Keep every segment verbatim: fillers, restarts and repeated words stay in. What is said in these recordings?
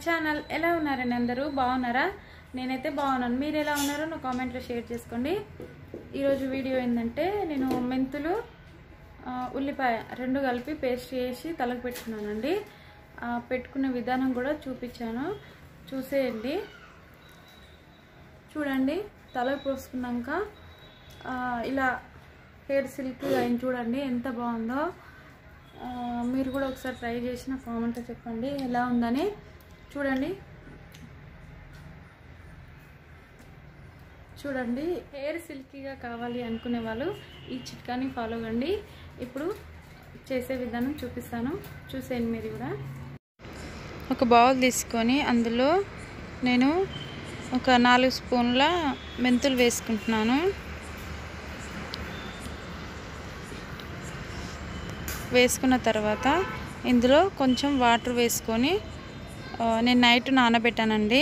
Channel. ఎలా ఉన్నారండి అందరూ? బాగున్నారా? నేనైతే బాగున్నాను. మీరు ఎలా ఉన్నారో నా కామెంట్లో షేర్ చేసుకోండి. ఈరోజు వీడియో ఏంటంటే నేను మెంతులు ఉల్లిపాయ రెండు కలిపి పేస్ట్ చేసి తలకు పెట్టుకున్నానండి. పెట్టుకునే విధానం కూడా చూపించాను, చూసేయండి. చూడండి, తలకు పోసుకున్నాక ఇలా హెయిర్ సిల్క్ అయింది. చూడండి ఎంత బాగుందో. మీరు కూడా ఒకసారి ట్రై చేసి నా కామెంట్లో చెప్పండి ఎలా ఉందని. చూడండి చూడండి హెయిర్ సిల్కీగా కావాలి అనుకునే వాళ్ళు ఈ చిట్కాని ఫాలో కండి. ఇప్పుడు చేసే విధానం చూపిస్తాను, చూసేయండి మీరు కూడా. ఒక బౌల్ తీసుకొని అందులో నేను ఒక నాలుగు స్పూన్ల మెంతులు వేసుకుంటున్నాను. వేసుకున్న తర్వాత ఇందులో కొంచెం వాటర్ వేసుకొని నేను నైట్ నానబెట్టానండి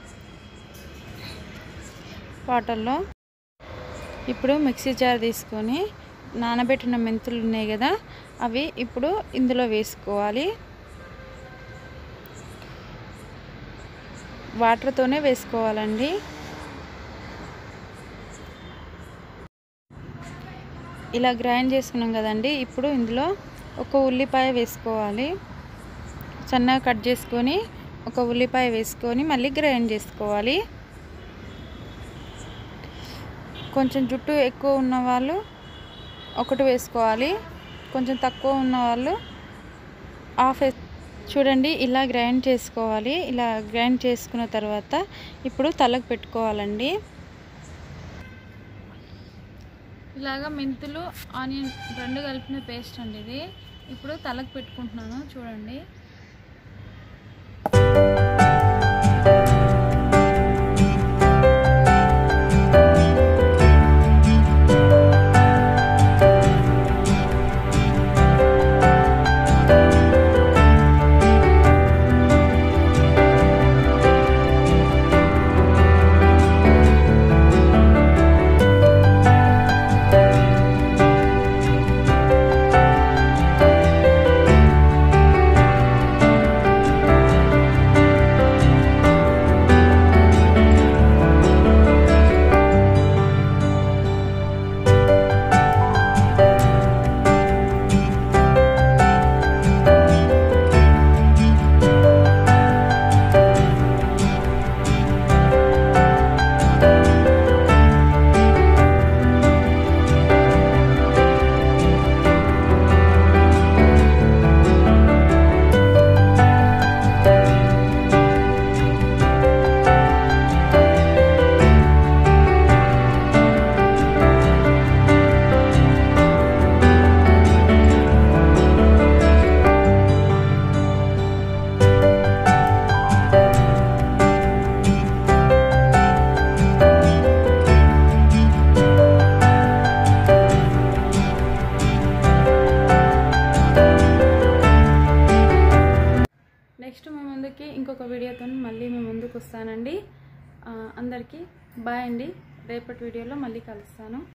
వాటర్లో. ఇప్పుడు మిక్సీ జార్ తీసుకొని నానబెట్టిన మెంతులు ఉన్నాయి కదా, అవి ఇప్పుడు ఇందులో వేసుకోవాలి. వాటర్తోనే వేసుకోవాలండి. ఇలా గ్రైండ్ చేసుకున్నాం కదండి. ఇప్పుడు ఇందులో ఒక ఉల్లిపాయ వేసుకోవాలి. సన్నగా కట్ చేసుకొని ఒక ఉల్లిపాయ వేసుకొని మళ్ళీ గ్రైండ్ చేసుకోవాలి. కొంచెం జుట్టు ఎక్కువ ఉన్న వాళ్ళు ఒకటి వేసుకోవాలి, కొంచెం తక్కువ ఉన్న వాళ్ళు హాఫ్. చూడండి ఇలా గ్రైండ్ చేసుకోవాలి. ఇలా గ్రైండ్ చేసుకున్న తర్వాత ఇప్పుడు తలకు పెట్టుకోవాలండి. ఇలాగా మెంతులు ఆనియన్ రెండు కలిపిన పేస్ట్ అండి ఇది. ఇప్పుడు తలకు పెట్టుకుంటున్నాను. చూడండి నెక్స్ట్ మీ ముందుకి ఇంకొక వీడియోతో మళ్ళీ మీ ముందుకు వస్తానండి. అందరికీ బాయ్ అండి. రేపటి వీడియోలో మళ్ళీ కలుస్తాను.